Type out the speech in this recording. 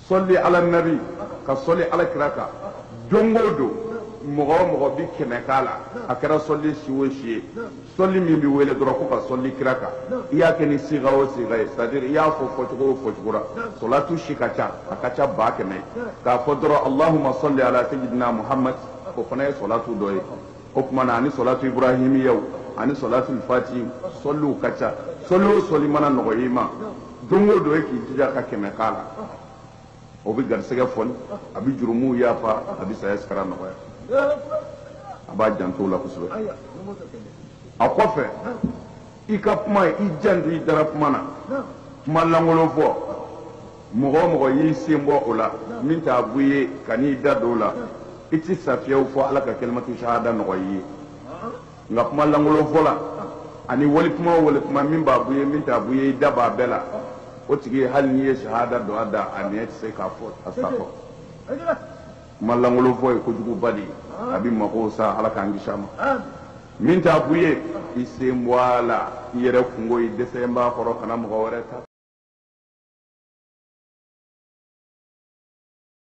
solli ala nabi ka solli ala kiraka dongo do mɔgɔ bi kɛmɛ kala a kɛra solli si o si ye solli min bi wele dɔrɔn ko ka solli kiraka I y'a kɛ ni siga o siga ye c'est à dire I y'a fɔ fɔcogo o fɔcogo la solatu si ka ca a ka ca 100,000 k'a fɔ dɔrɔn Allahumma solli ala sayyidina Muhammad o fana ye solatu dɔ ye o tuma na ani solatu ibrahimiyaw ani solatu fati solliw ka ca solli o solli mana nɔgɔ i ma don o don e k'i jija ka 100 kala o bɛ garisɛgɛ fɔli a bɛ jurumuw yafa a bɛ saya sara nɔgɔya a b'a janto la kosɛbɛ a kɔfɛ I ka kuma I janto I dara kuma na kuma lankolon fɔ mɔgɔ o mɔgɔ y'i sen bɔ o la min t'a bu ye ka n'i da don o la I tɛ safiyaw fɔ Ala ka kalimatu shahada nɔgɔya I ye nka kuma lankolon fɔ la ani wali kuma o wali kuma min b'a bu ye min t'a bu ye I da b'a bɛɛ la o tigi hali n'i ye shahada dɔ a da a nɛn tɛ se k'a fɔ a sago kuma lankolon fɔ ye kojuguba de ye a bɛ mɔgɔw sa Ala k'an kisi a ma min t'a bu ye I sen bɔ a la I yɛrɛ kungo I dɛsɛ n b'a kɔrɔ kana mɔgɔ wɛrɛ ta